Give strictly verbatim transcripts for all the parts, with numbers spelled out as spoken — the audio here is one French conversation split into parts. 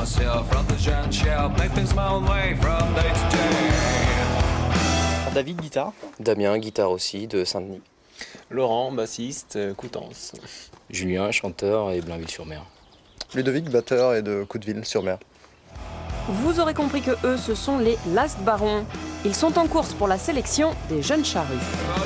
David, guitare. Damien, guitare aussi, de Saint-Denis. Laurent, bassiste, Coutances. Julien, chanteur et Blainville-sur-Mer. Ludovic, batteur et de Couteville-sur-Mer. Vous aurez compris que eux, ce sont les Last Barons. Ils sont en course pour la sélection des Jeunes Charrues.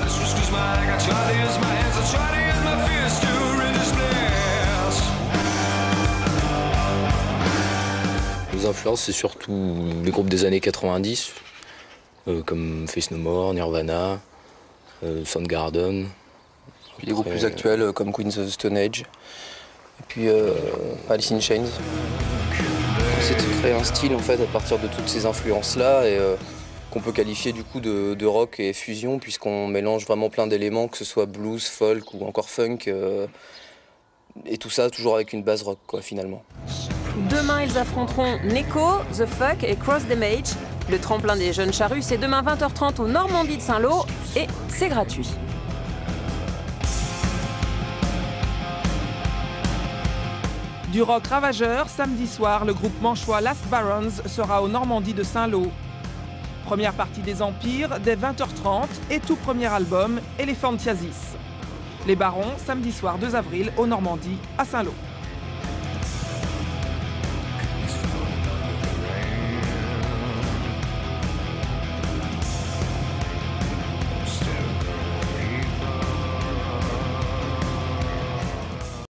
Nos influences, c'est surtout les groupes des années quatre-vingt-dix, euh, comme Face No More, Nirvana, euh, Soundgarden. Puis les groupes plus actuels euh, comme Queens of the Stone Age, et puis euh, Alice in Chains. C'est de créer un style en fait à partir de toutes ces influences-là et euh, qu'on peut qualifier du coup de, de rock et fusion puisqu'on mélange vraiment plein d'éléments, que ce soit blues, folk ou encore funk, euh, et tout ça toujours avec une base rock quoi finalement. Demain, ils affronteront Neko, The Fuck et Cross the Mage. Le tremplin des Jeunes Charrues, c'est demain vingt heures trente au Normandie de Saint-Lô et c'est gratuit. Du rock ravageur, samedi soir, le groupe manchois Last Barons sera au Normandie de Saint-Lô. Première partie des Empires, dès vingt heures trente, et tout premier album, Elephantiasis. Les Barons, samedi soir deux avril, au Normandie, à Saint-Lô.